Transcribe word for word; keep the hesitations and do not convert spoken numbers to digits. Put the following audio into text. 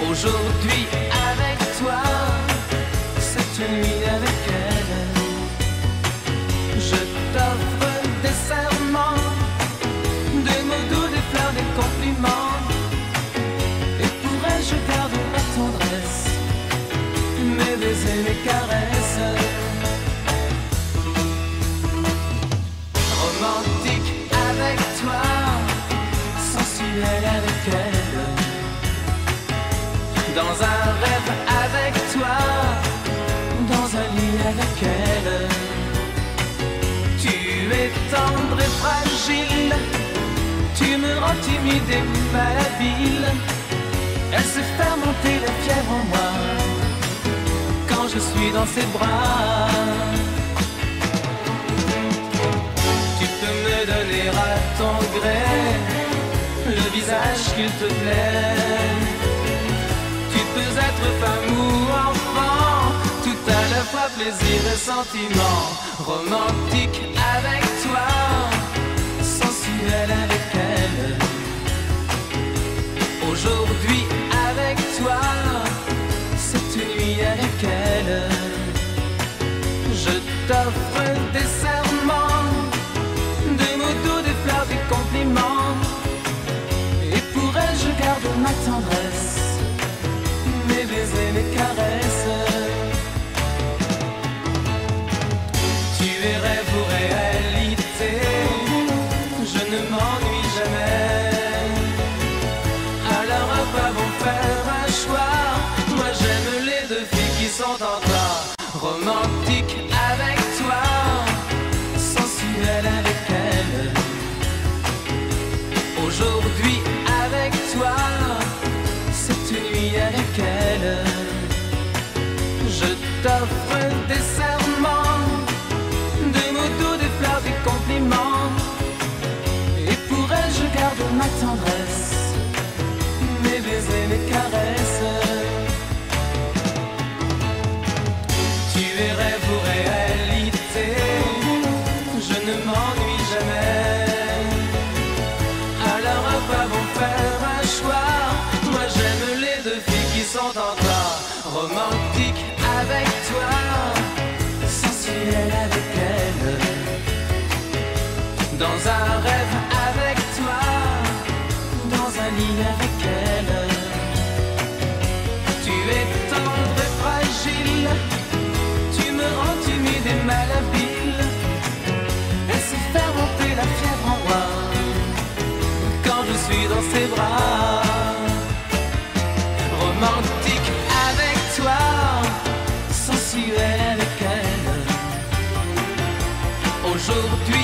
Aujourd'hui avec toi, cette nuit avec elle, je t'offre des serments, des mots doux, des fleurs, des compliments. Et pour elle je garde ma tendresse, mes baisers, mes caresses. Romantique avec toi, sensuel avec elle, dans un rêve avec toi, dans un lit avec elle. Tu es tendre et fragile, tu me rends timide et malhabile. Elle se fait monter la fièvre en moi quand je suis dans ses bras. Tu peux me donner à ton gré le visage qu'il te plaît. Tu peux être femme ou enfant, tout à la fois plaisir et sentiment. Romantique avec toi, sensuel avec elle. Aujourd'hui avec toi, cette nuit avec elle. Je t'offre des serments, des mots doux, des fleurs, des compliments. Et pour elle je garde ma tendresse, mes baisers, mes caresses. Tu es rêve ou réalité, je ne m'ennuie jamais. Alors à quoi bon faire un choix? Moi j'aime les deux filles qui sont en toi. Romantique avec toi, sensuel avec elle. Aujourd'hui avec toi, cette nuit avec elle. Je t'offre des serments, des mots doux, des fleurs, des compliments. Et pour elle je garde ma tendresse, mes baisers, mes caresses. Tu es rêve ou réalité, je ne m'ennuie jamais. Alors à quoi bon faire un choix? Moi j'aime les deux filles qui sont en toi. Romantique avec toi, sensuel avec elle, dans un rêve avec toi, dans un lit avec elle. Tu es tendre et fragile, tu me rends timide et malhabile. Elle se fait monter la fièvre en moi quand je suis dans ses bras. Romantique avec toi, sensuel avec elle. Aujourd'hui